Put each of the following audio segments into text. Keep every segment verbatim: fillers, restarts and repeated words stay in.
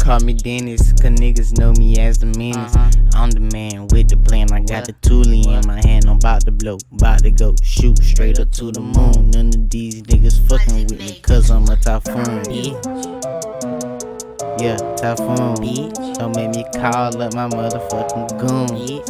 Call me Dennis, cause niggas know me as the menace. uh-huh. I'm the man with the plan, I got the toolie in my hand. I'm about to blow, about to go shoot straight up to the moon. None of these niggas fucking with me, cause I'm a typhoon. Yeah, Typhoon. Bitch. Don't make me call up my motherfucking goon.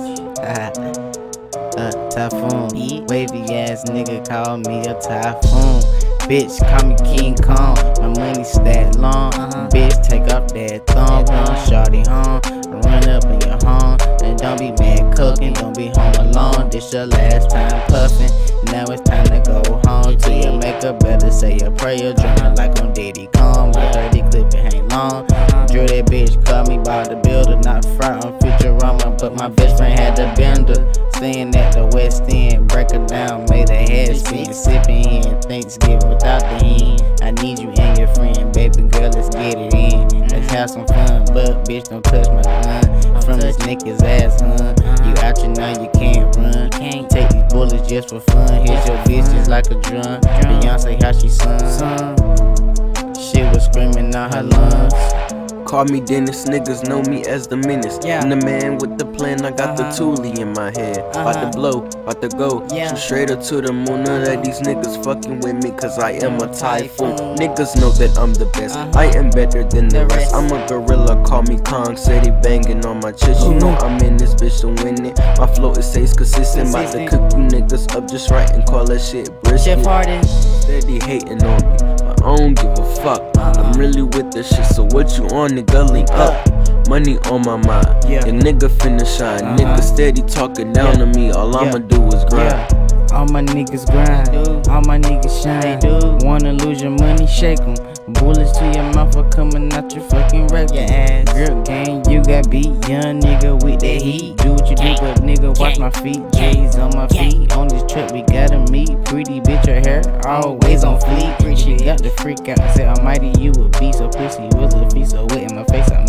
uh, Typhoon. Bitch. Wavy ass nigga call me a typhoon. Bitch, call me King Kong. My money stat long. uh-huh. Bitch, take off that thumb. Run shawty home. Run up in your home. And don't be mad cooking. Don't be home alone. This your last time puffing. Now it's time to go home. Till you make a better say a prayer. Drum like on Diddy Kong. My thirty clip it ain't long. Drill that bitch, call me by the builder. Not front on Futurama, but my best friend had the bender. Staying at the West End, break her down, made her head spin. Sipping in Thanksgiving without the hen. I need you and your friend, baby girl, let's get it in. Let's have some fun, but bitch, don't touch my gun. From this nigga's ass, huh? You out here now, you can't run. Take these bullets just for fun. Hit your bitch just like a drum. Beyonce, how she sung. She was screaming out her lungs. Call me Dennis, niggas know me as the menace. Yeah. I'm the man with the plan, I got uh-huh. the toolie in my head. uh-huh. About to blow, about to go, yeah. so straight up to the moon. None of these niggas fucking with me, cause I am a typhoon. Niggas know that I'm the best, uh-huh. I am better than the, the rest. rest I'm a gorilla, call me Kong, steady banging on my chest. You know I'm in this bitch to win it. My flow is stays consistent, about to cook you niggas up just right and call that shit brisket. Steady hating on me, but I don't give a fuck. uh-huh. I'm really with this shit, so what you on, nigga? Link up, money on my mind. Yeah. Your nigga finna shine. Uh-huh. Nigga steady talking down yeah. to me. All yeah. I'ma do is grind. Yeah. All my niggas grind. All my niggas shine. Wanna lose your money? Shake 'em. Bullets to your mouth are coming out your fucking record. Yeah. Girl gang, you got beat. Young nigga with that heat. Do what you do, but nigga watch my feet. J's on my feet. On this trip we gotta meet. Pretty bitch, her hair always on fleek. She got the freak out and said, Almighty, you a beast. So pussy was a feast. So wet in my face. I'm